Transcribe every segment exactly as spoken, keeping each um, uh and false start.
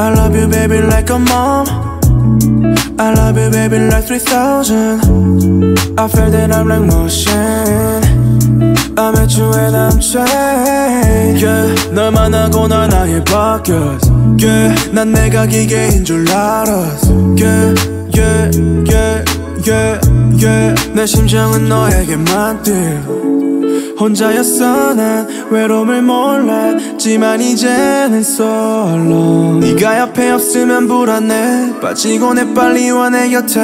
I love you baby like a mom. I love you baby like three thousand. I feel that I'm like motion. I met you and I'm changed. Yeah, 널 만나고 난 나의 바뀌었어. Yeah, 난 내가 기계인 줄 알았어. Yeah, yeah, yeah, yeah, yeah. 내 심장은 너에게만 뛰어. 혼자였어 난 외로움을 몰랐지만 이제는 solo. 네가 옆에 없으면 불안해. 빠지고 내 빨리 와 내 곁에.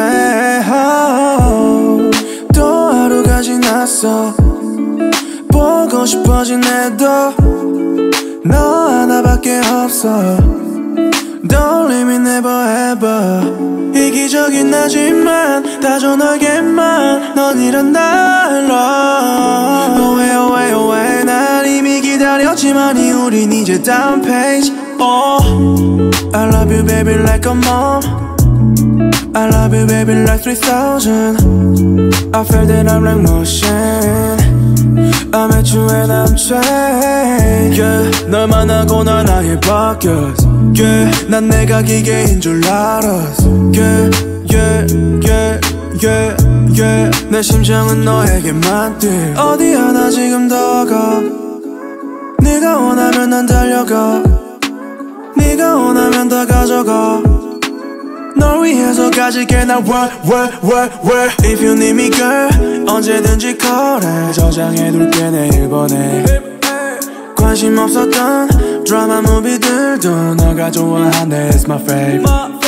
oh, 또 하루가 지났어. 보고 싶어진 애도 너 하나밖에 없어. Don't leave me never ever. 이기적인 나지만 다져 너에게만 넌 이런 날로. Away away away. 난 이미 기다렸지만 우린 이제 다음 페이지. Oh, I love you baby like a mom. I love you baby like three thousand. I feel that I'm like motion. I met you and I'm changed. Yeah, 널 만나고 난 나의 바뀌었어. Yeah, 난 내가 기계인 줄 알았어. Yeah, yeah, yeah, yeah, yeah. 내 심장은 너에게만 뛰어. 어디야 나 지금 더 가. 네가 원하면 난 달려가. 네가 원하면 다 가져가. 널 위해서 가질게 난 work, work, work, work. If you need me girl 언제든지 call해. 저장해둘게 내일 보내. 관심 없었던 드라마 무비들도 너가 좋아한대. It's my fave.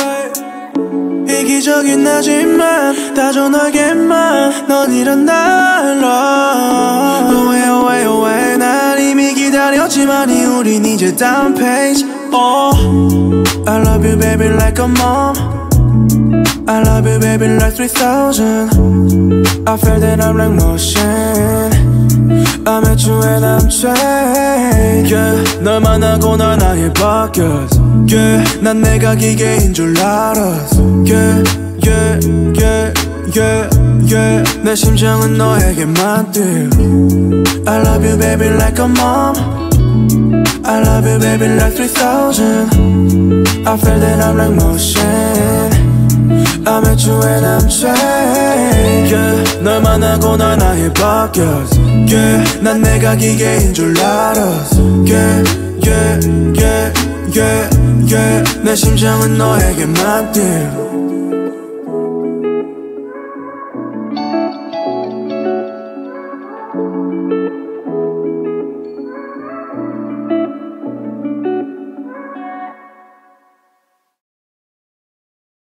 이기적인 나지만 다져 너에게만 넌 이런 날로. Away away away. 난 이미 기다렸지만 우린 이제 다음 페이지. Oh, I love you baby like a mom. I love you baby like three thousand. I feel that I'm like motion. I met you and I'm changed. Yeah, 널 만나고 난 나의 바뀌었어. Yeah, 난 내가 기계인 줄 알았어. Yeah, yeah, yeah, yeah, yeah. 내 심장은 너에게만 뛰어. I love you baby like a mom. I love you baby like three thousand. I feel that I'm like motion. I met you and I'm changed. Yeah, 널 만나고 난 나의 바뀌었어. Yeah, 난 내가 기계인 줄 알았어. Yeah, yeah, yeah, yeah, yeah. 내 심장은 너에게만 뛰어.